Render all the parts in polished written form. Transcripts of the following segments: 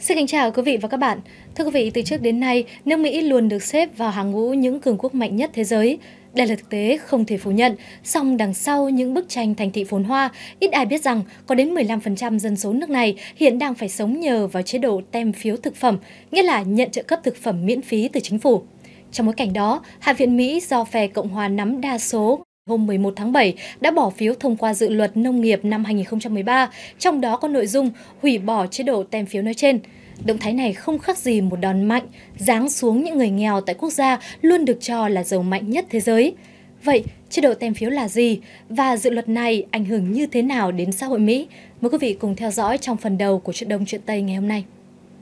Xin kính chào quý vị và các bạn. Thưa quý vị, từ trước đến nay, nước Mỹ luôn được xếp vào hàng ngũ những cường quốc mạnh nhất thế giới. Đây là thực tế không thể phủ nhận, song đằng sau những bức tranh thành thị phồn hoa, ít ai biết rằng có đến 15% dân số nước này hiện đang phải sống nhờ vào chế độ tem phiếu thực phẩm, nghĩa là nhận trợ cấp thực phẩm miễn phí từ chính phủ. Trong bối cảnh đó, Hạ viện Mỹ do phe Cộng hòa nắm đa số hôm 11 tháng 7 đã bỏ phiếu thông qua dự luật nông nghiệp năm 2013, trong đó có nội dung hủy bỏ chế độ tem phiếu nói trên. Động thái này không khác gì một đòn mạnh giáng xuống những người nghèo tại quốc gia luôn được cho là giàu mạnh nhất thế giới. Vậy, chế độ tem phiếu là gì và dự luật này ảnh hưởng như thế nào đến xã hội Mỹ? Mời quý vị cùng theo dõi trong phần đầu của Chuyện Đông Chuyện Tây ngày hôm nay.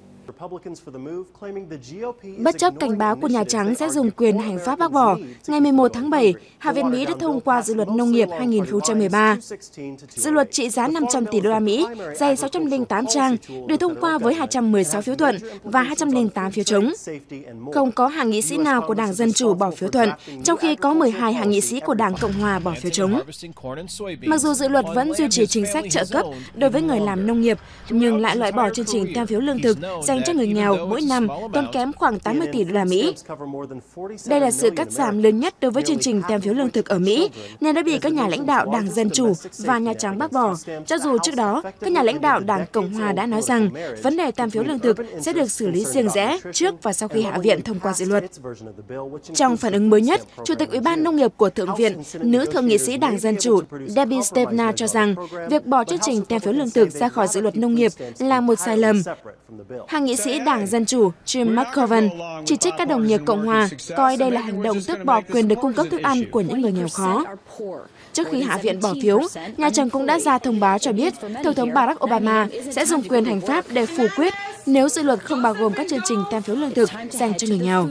Bất chấp cảnh báo của Nhà Trắng sẽ dùng quyền hành pháp bác bỏ, ngày 11 tháng 7, Hạ viện Mỹ đã thông qua dự luật nông nghiệp 2013. Dự luật trị giá 500 tỷ đô la Mỹ, dày 608 trang, được thông qua với 216 phiếu thuận và 208 phiếu chống. Không có hàng nghị sĩ nào của Đảng Dân Chủ bỏ phiếu thuận, trong khi có 12 hàng nghị sĩ của Đảng Cộng Hòa bỏ phiếu chống. Mặc dù dự luật vẫn duy trì chính sách trợ cấp đối với người làm nông nghiệp, nhưng lại loại bỏ chương trình tem phiếu lương thực dành cho người nghèo mỗi năm tốn kém khoảng 80 tỷ đô la Mỹ. Đây là sự cắt giảm lớn nhất đối với chương trình tem phiếu lương thực ở Mỹ, nên đã bị các nhà lãnh đạo Đảng Dân Chủ và Nhà Trắng bác bỏ, cho dù trước đó các nhà lãnh đạo Đảng Cộng Hòa đã nói rằng vấn đề tem phiếu lương thực sẽ được xử lý riêng rẽ trước và sau khi Hạ viện thông qua dự luật. Trong phản ứng mới nhất, Chủ tịch Ủy ban Nông nghiệp của Thượng viện, nữ thượng nghị sĩ Đảng Dân Chủ Debbie Stabenow cho rằng việc bỏ chương trình tem phiếu lương thực ra khỏi dự luật nông nghiệp là một sai lầm. Hàng nghị sĩ Đảng Dân Chủ Jim McGovern chỉ trích các đồng nghiệp Cộng Hòa coi đây là hành động tước bỏ quyền được cung cấp thức ăn của những người nghèo khó. Trước khi Hạ viện bỏ phiếu, Nhà Trắng cũng đã ra thông báo cho biết Tổng thống Barack Obama sẽ dùng quyền hành pháp để phủ quyết nếu dự luật không bao gồm các chương trình tem phiếu lương thực dành cho người nghèo.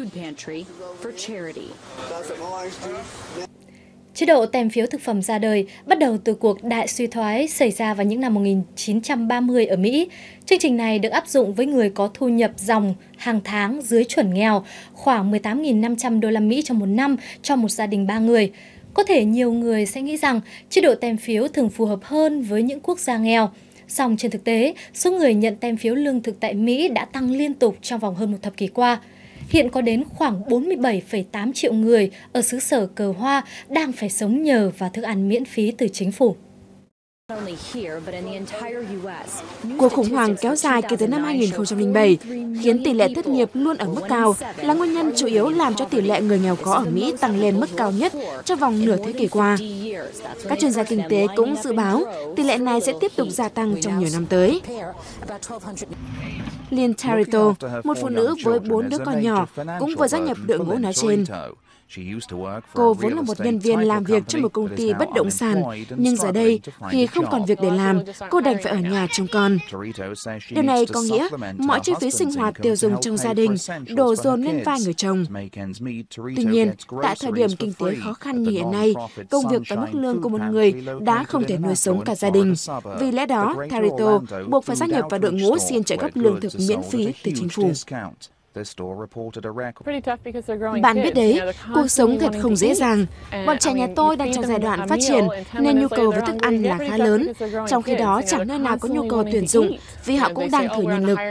Chế độ tem phiếu thực phẩm ra đời bắt đầu từ cuộc đại suy thoái xảy ra vào những năm 1930 ở Mỹ. Chương trình này được áp dụng với người có thu nhập dòng hàng tháng dưới chuẩn nghèo, khoảng 18.500 đô la Mỹ trong một năm cho một gia đình 3 người. Có thể nhiều người sẽ nghĩ rằng chế độ tem phiếu thường phù hợp hơn với những quốc gia nghèo. Song trên thực tế, số người nhận tem phiếu lương thực tại Mỹ đã tăng liên tục trong vòng hơn một thập kỷ qua. Hiện có đến khoảng 47,8 triệu người ở xứ sở cờ hoa đang phải sống nhờ vào thức ăn miễn phí từ chính phủ. Cuộc khủng hoảng kéo dài kể từ năm 2007 khiến tỷ lệ thất nghiệp luôn ở mức cao là nguyên nhân chủ yếu làm cho tỷ lệ người nghèo khó ở Mỹ tăng lên mức cao nhất trong vòng nửa thế kỷ qua. Các chuyên gia kinh tế cũng dự báo tỷ lệ này sẽ tiếp tục gia tăng trong nhiều năm tới. Lynn Tarito, một phụ nữ với 4 đứa con nhỏ, cũng vừa gia nhập đội ngũ nói trên. Cô vốn là một nhân viên làm việc trong một công ty bất động sản, nhưng giờ đây, khi không còn việc để làm, cô đành phải ở nhà trông con. Điều này có nghĩa mọi chi phí sinh hoạt tiêu dùng trong gia đình đổ dồn lên vai người chồng. Tuy nhiên, tại thời điểm kinh tế khó khăn như hiện nay, công việc và mức lương của một người đã không thể nuôi sống cả gia đình. Vì lẽ đó, Tarito buộc phải gia nhập vào đội ngũ xin trợ cấp lương thực miễn phí từ chính phủ. Bạn biết đấy, cuộc sống thật không dễ dàng. Bọn trẻ nhà tôi đang trong giai đoạn phát triển, nên nhu cầu với thức ăn là khá lớn. Trong khi đó, chẳng nơi nào có nhu cầu tuyển dụng, vì họ cũng đang thử nhân lực.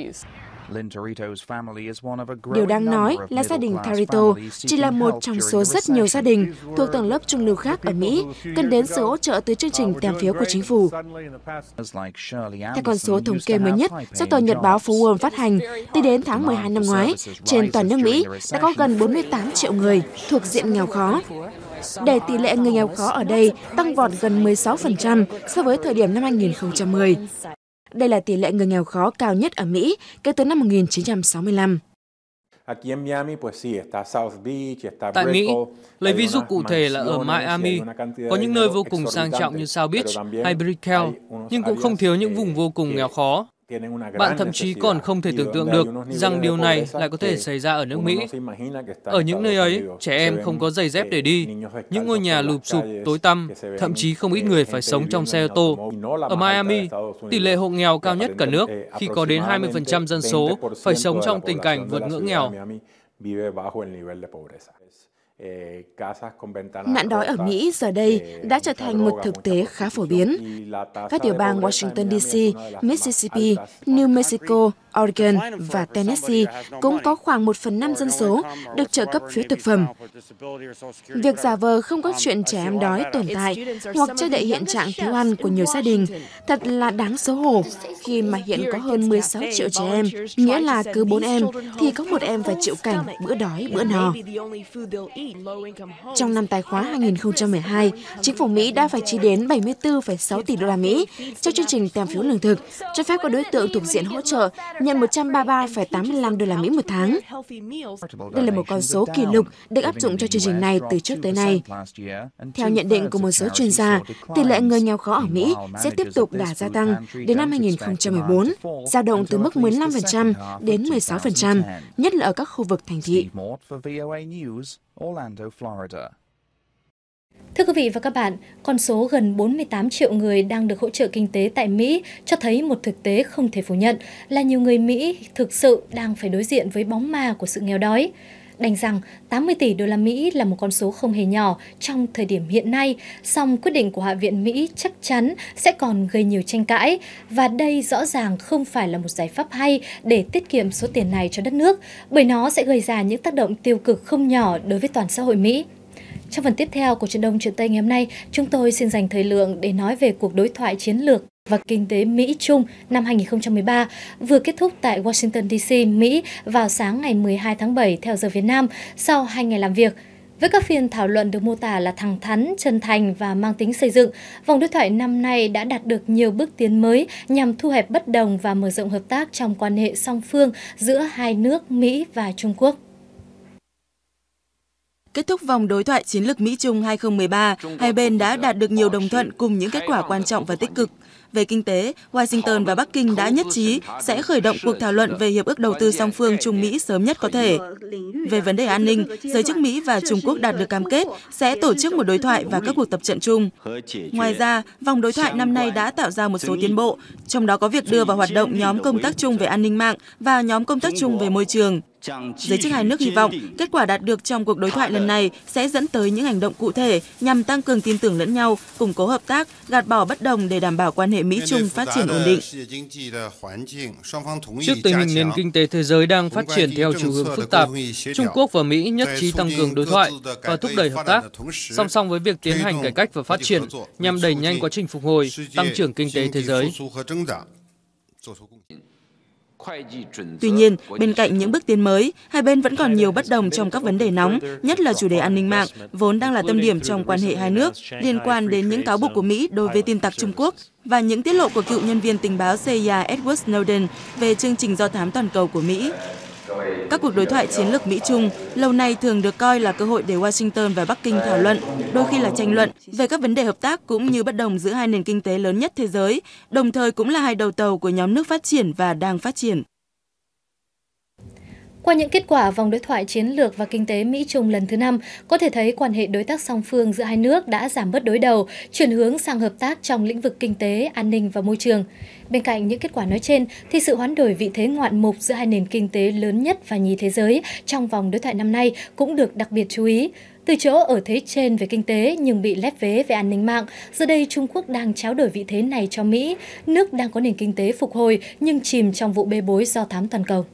Điều đáng nói là gia đình Tarito chỉ là một trong số rất nhiều gia đình thuộc tầng lớp trung lưu khác ở Mỹ cần đến sự hỗ trợ từ chương trình tem phiếu của chính phủ. Theo con số thống kê mới nhất do tờ Nhật báo Phố Wall phát hành, tính đến tháng 12 năm ngoái, trên toàn nước Mỹ đã có gần 48 triệu người thuộc diện nghèo khó. Để tỷ lệ người nghèo khó ở đây tăng vọt gần 16% so với thời điểm năm 2010. Đây là tỷ lệ người nghèo khó cao nhất ở Mỹ kể từ năm 1965. Tại Mỹ, lấy ví dụ cụ thể là ở Miami, có những nơi vô cùng sang trọng như South Beach hay Brickell, nhưng cũng không thiếu những vùng vô cùng nghèo khó. Bạn thậm chí còn không thể tưởng tượng được rằng điều này lại có thể xảy ra ở nước Mỹ. Ở những nơi ấy, trẻ em không có giày dép để đi, những ngôi nhà lụp xụp, tối tăm, thậm chí không ít người phải sống trong xe ô tô. Ở Miami, tỷ lệ hộ nghèo cao nhất cả nước, khi có đến 20% dân số phải sống trong tình cảnh vượt ngưỡng nghèo. Nạn đói ở Mỹ giờ đây đã trở thành một thực tế khá phổ biến. Các tiểu bang Washington DC, Mississippi, New Mexico, Oregon và Tennessee cũng có khoảng 1/5 dân số được trợ cấp phiếu thực phẩm. Việc giả vờ không có chuyện trẻ em đói tồn tại hoặc che đậy hiện trạng thiếu ăn của nhiều gia đình thật là đáng xấu hổ khi mà hiện có hơn 16 triệu trẻ em, nghĩa là cứ 4 em thì có 1 em phải chịu cảnh bữa đói bữa no. Trong năm tài khóa 2012, chính phủ Mỹ đã phải chi đến 74,6 tỷ đô la Mỹ cho chương trình tem phiếu lương thực, cho phép các đối tượng thuộc diện hỗ trợ nhận 133,85 đô la Mỹ một tháng. Đây là một con số kỷ lục được áp dụng cho chương trình này từ trước tới nay. Theo nhận định của một số chuyên gia, tỷ lệ người nghèo khó ở Mỹ sẽ tiếp tục đà gia tăng đến năm 2014, dao động từ mức 15% đến 16%, nhất là ở các khu vực thành thị. Thưa quý vị và các bạn, con số gần 48 triệu người đang được hỗ trợ kinh tế tại Mỹ cho thấy một thực tế không thể phủ nhận là nhiều người Mỹ thực sự đang phải đối diện với bóng ma của sự nghèo đói. Đành rằng 80 tỷ đô la Mỹ là một con số không hề nhỏ trong thời điểm hiện nay, song quyết định của Hạ viện Mỹ chắc chắn sẽ còn gây nhiều tranh cãi, và đây rõ ràng không phải là một giải pháp hay để tiết kiệm số tiền này cho đất nước, bởi nó sẽ gây ra những tác động tiêu cực không nhỏ đối với toàn xã hội Mỹ. Trong phần tiếp theo của Chuyện Đông Chuyện Tây ngày hôm nay, chúng tôi xin dành thời lượng để nói về cuộc đối thoại chiến lược và kinh tế Mỹ-Trung năm 2013 vừa kết thúc tại Washington DC, Mỹ vào sáng ngày 12 tháng 7 theo giờ Việt Nam sau 2 ngày làm việc. Với các phiên thảo luận được mô tả là thẳng thắn, chân thành và mang tính xây dựng, vòng đối thoại năm nay đã đạt được nhiều bước tiến mới nhằm thu hẹp bất đồng và mở rộng hợp tác trong quan hệ song phương giữa hai nước Mỹ và Trung Quốc. Kết thúc vòng đối thoại chiến lược Mỹ-Trung 2013, hai bên đã đạt được nhiều đồng thuận cùng những kết quả quan trọng và tích cực. Về kinh tế, Washington và Bắc Kinh đã nhất trí sẽ khởi động cuộc thảo luận về Hiệp ước Đầu tư song phương Trung-Mỹ sớm nhất có thể. Về vấn đề an ninh, giới chức Mỹ và Trung Quốc đạt được cam kết sẽ tổ chức một đối thoại và các cuộc tập trận chung. Ngoài ra, vòng đối thoại năm nay đã tạo ra một số tiến bộ, trong đó có việc đưa vào hoạt động nhóm công tác chung về an ninh mạng và nhóm công tác chung về môi trường. Giới chức hai nước hy vọng kết quả đạt được trong cuộc đối thoại lần này sẽ dẫn tới những hành động cụ thể nhằm tăng cường tin tưởng lẫn nhau, củng cố hợp tác, gạt bỏ bất đồng để đảm bảo quan hệ Mỹ-Trung phát triển ổn định. Trước tình hình nền kinh tế thế giới đang phát triển theo chiều hướng phức tạp, Trung Quốc và Mỹ nhất trí tăng cường đối thoại và thúc đẩy hợp tác, song song với việc tiến hành cải cách và phát triển nhằm đẩy nhanh quá trình phục hồi, tăng trưởng kinh tế thế giới. Tuy nhiên, bên cạnh những bước tiến mới, hai bên vẫn còn nhiều bất đồng trong các vấn đề nóng, nhất là chủ đề an ninh mạng, vốn đang là tâm điểm trong quan hệ hai nước, liên quan đến những cáo buộc của Mỹ đối với tin tặc Trung Quốc và những tiết lộ của cựu nhân viên tình báo CIA Edward Snowden về chương trình do thám toàn cầu của Mỹ. Các cuộc đối thoại chiến lược Mỹ-Trung lâu nay thường được coi là cơ hội để Washington và Bắc Kinh thảo luận, đôi khi là tranh luận, về các vấn đề hợp tác cũng như bất đồng giữa hai nền kinh tế lớn nhất thế giới, đồng thời cũng là hai đầu tàu của nhóm nước phát triển và đang phát triển. Qua những kết quả vòng đối thoại chiến lược và kinh tế Mỹ-Trung lần thứ 5, có thể thấy quan hệ đối tác song phương giữa hai nước đã giảm bớt đối đầu, chuyển hướng sang hợp tác trong lĩnh vực kinh tế, an ninh và môi trường. Bên cạnh những kết quả nói trên, thì sự hoán đổi vị thế ngoạn mục giữa hai nền kinh tế lớn nhất và nhì thế giới trong vòng đối thoại năm nay cũng được đặc biệt chú ý. Từ chỗ ở thế trên về kinh tế nhưng bị lép vế về an ninh mạng, giờ đây Trung Quốc đang tráo đổi vị thế này cho Mỹ, nước đang có nền kinh tế phục hồi nhưng chìm trong vụ bê bối do thám toàn cầu.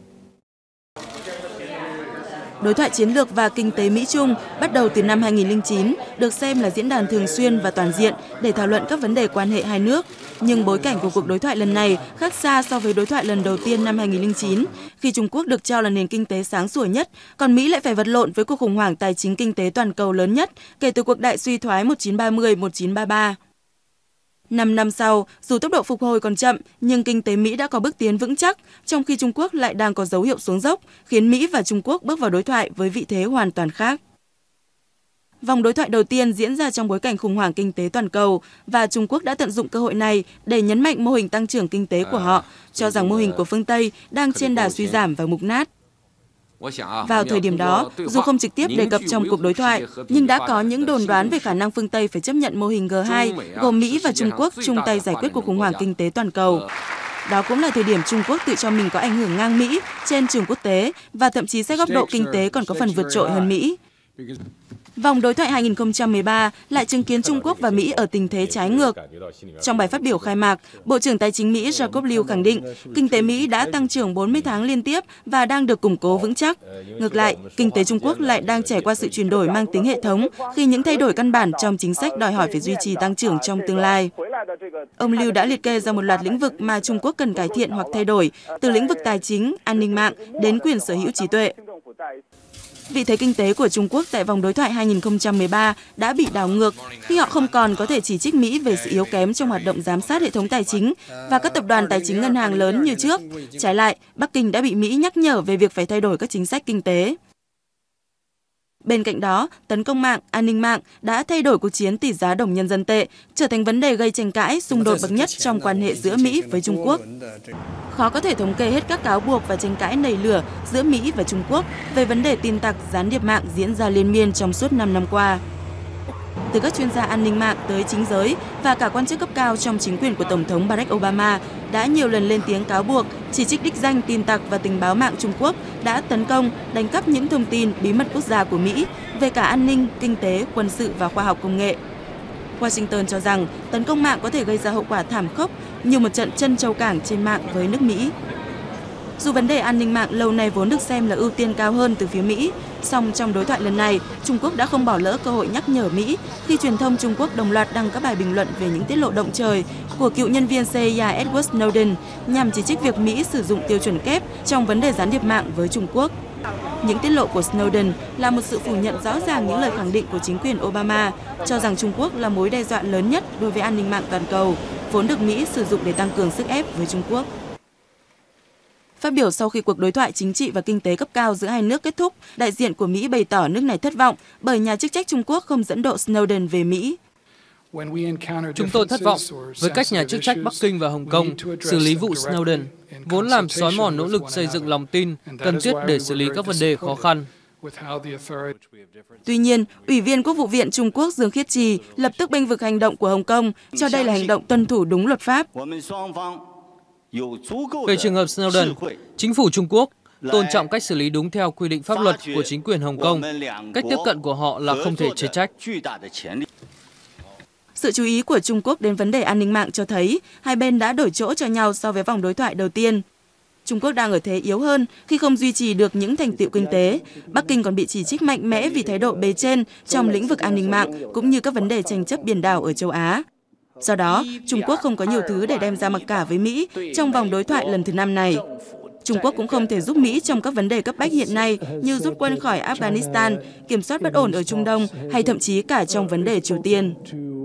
Đối thoại chiến lược và kinh tế Mỹ-Trung bắt đầu từ năm 2009, được xem là diễn đàn thường xuyên và toàn diện để thảo luận các vấn đề quan hệ hai nước. Nhưng bối cảnh của cuộc đối thoại lần này khác xa so với đối thoại lần đầu tiên năm 2009, khi Trung Quốc được cho là nền kinh tế sáng sủa nhất, còn Mỹ lại phải vật lộn với cuộc khủng hoảng tài chính kinh tế toàn cầu lớn nhất kể từ cuộc đại suy thoái 1930-1933. 5 năm sau, dù tốc độ phục hồi còn chậm, nhưng kinh tế Mỹ đã có bước tiến vững chắc, trong khi Trung Quốc lại đang có dấu hiệu xuống dốc, khiến Mỹ và Trung Quốc bước vào đối thoại với vị thế hoàn toàn khác. Vòng đối thoại đầu tiên diễn ra trong bối cảnh khủng hoảng kinh tế toàn cầu, và Trung Quốc đã tận dụng cơ hội này để nhấn mạnh mô hình tăng trưởng kinh tế của họ, cho rằng mô hình của phương Tây đang trên đà suy giảm và mục nát. Vào thời điểm đó, dù không trực tiếp đề cập trong cuộc đối thoại, nhưng đã có những đồn đoán về khả năng phương Tây phải chấp nhận mô hình G2, gồm Mỹ và Trung Quốc chung tay giải quyết cuộc khủng hoảng kinh tế toàn cầu. Đó cũng là thời điểm Trung Quốc tự cho mình có ảnh hưởng ngang Mỹ trên trường quốc tế và thậm chí xét góc độ kinh tế còn có phần vượt trội hơn Mỹ. Vòng đối thoại 2013 lại chứng kiến Trung Quốc và Mỹ ở tình thế trái ngược. Trong bài phát biểu khai mạc, Bộ trưởng Tài chính Mỹ Jacob Lew khẳng định kinh tế Mỹ đã tăng trưởng 40 tháng liên tiếp và đang được củng cố vững chắc. Ngược lại, kinh tế Trung Quốc lại đang trải qua sự chuyển đổi mang tính hệ thống khi những thay đổi căn bản trong chính sách đòi hỏi phải duy trì tăng trưởng trong tương lai. Ông Lew đã liệt kê ra một loạt lĩnh vực mà Trung Quốc cần cải thiện hoặc thay đổi, từ lĩnh vực tài chính, an ninh mạng đến quyền sở hữu trí tuệ. Vị thế kinh tế của Trung Quốc tại vòng đối thoại 2013 đã bị đảo ngược khi họ không còn có thể chỉ trích Mỹ về sự yếu kém trong hoạt động giám sát hệ thống tài chính và các tập đoàn tài chính ngân hàng lớn như trước. Trái lại, Bắc Kinh đã bị Mỹ nhắc nhở về việc phải thay đổi các chính sách kinh tế. Bên cạnh đó, tấn công mạng, an ninh mạng đã thay đổi cuộc chiến tỷ giá đồng nhân dân tệ, trở thành vấn đề gây tranh cãi, xung đột bậc nhất trong quan hệ giữa Mỹ với Trung Quốc. Khó có thể thống kê hết các cáo buộc và tranh cãi nảy lửa giữa Mỹ và Trung Quốc về vấn đề tin tặc, gián điệp mạng diễn ra liên miên trong suốt 5 năm qua. Từ các chuyên gia an ninh mạng tới chính giới và cả quan chức cấp cao trong chính quyền của Tổng thống Barack Obama đã nhiều lần lên tiếng cáo buộc, chỉ trích đích danh tin tặc và tình báo mạng Trung Quốc đã tấn công, đánh cắp những thông tin bí mật quốc gia của Mỹ về cả an ninh, kinh tế, quân sự và khoa học công nghệ. Washington cho rằng tấn công mạng có thể gây ra hậu quả thảm khốc như một trận chân châu cảng trên mạng với nước Mỹ. Dù vấn đề an ninh mạng lâu nay vốn được xem là ưu tiên cao hơn từ phía Mỹ, song trong đối thoại lần này, Trung Quốc đã không bỏ lỡ cơ hội nhắc nhở Mỹ khi truyền thông Trung Quốc đồng loạt đăng các bài bình luận về những tiết lộ động trời của cựu nhân viên CIA Edward Snowden nhằm chỉ trích việc Mỹ sử dụng tiêu chuẩn kép trong vấn đề gián điệp mạng với Trung Quốc. Những tiết lộ của Snowden là một sự phủ nhận rõ ràng những lời khẳng định của chính quyền Obama, cho rằng Trung Quốc là mối đe dọa lớn nhất đối với an ninh mạng toàn cầu, vốn được Mỹ sử dụng để tăng cường sức ép với Trung Quốc. Phát biểu sau khi cuộc đối thoại chính trị và kinh tế cấp cao giữa hai nước kết thúc, đại diện của Mỹ bày tỏ nước này thất vọng bởi nhà chức trách Trung Quốc không dẫn độ Snowden về Mỹ. Chúng tôi thất vọng với cách nhà chức trách Bắc Kinh và Hồng Kông xử lý vụ Snowden, vốn làm xói mòn nỗ lực xây dựng lòng tin cần thiết để xử lý các vấn đề khó khăn. Tuy nhiên, Ủy viên Quốc vụ viện Trung Quốc Dương Khiết Trì lập tức bênh vực hành động của Hồng Kông, cho đây là hành động tuân thủ đúng luật pháp. Về trường hợp Snowden, chính phủ Trung Quốc tôn trọng cách xử lý đúng theo quy định pháp luật của chính quyền Hồng Kông. Cách tiếp cận của họ là không thể chê trách. Sự chú ý của Trung Quốc đến vấn đề an ninh mạng cho thấy hai bên đã đổi chỗ cho nhau so với vòng đối thoại đầu tiên. Trung Quốc đang ở thế yếu hơn khi không duy trì được những thành tựu kinh tế. Bắc Kinh còn bị chỉ trích mạnh mẽ vì thái độ bề trên trong lĩnh vực an ninh mạng cũng như các vấn đề tranh chấp biển đảo ở châu Á. Do đó, Trung Quốc không có nhiều thứ để đem ra mặc cả với Mỹ trong vòng đối thoại lần thứ 5 này. Trung Quốc cũng không thể giúp Mỹ trong các vấn đề cấp bách hiện nay như rút quân khỏi Afghanistan, kiểm soát bất ổn ở Trung Đông hay thậm chí cả trong vấn đề Triều Tiên.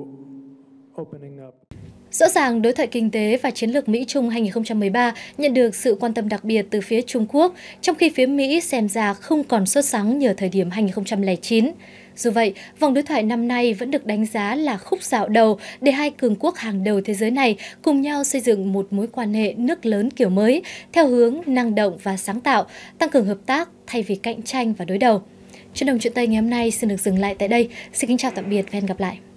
Rõ ràng, đối thoại kinh tế và chiến lược Mỹ-Trung 2013 nhận được sự quan tâm đặc biệt từ phía Trung Quốc, trong khi phía Mỹ xem ra không còn sốt sắng như thời điểm 2009. Dù vậy, vòng đối thoại năm nay vẫn được đánh giá là khúc dạo đầu để hai cường quốc hàng đầu thế giới này cùng nhau xây dựng một mối quan hệ nước lớn kiểu mới, theo hướng năng động và sáng tạo, tăng cường hợp tác thay vì cạnh tranh và đối đầu. Chuyên đồng chuyện Tây ngày hôm nay xin được dừng lại tại đây. Xin kính chào tạm biệt và hẹn gặp lại.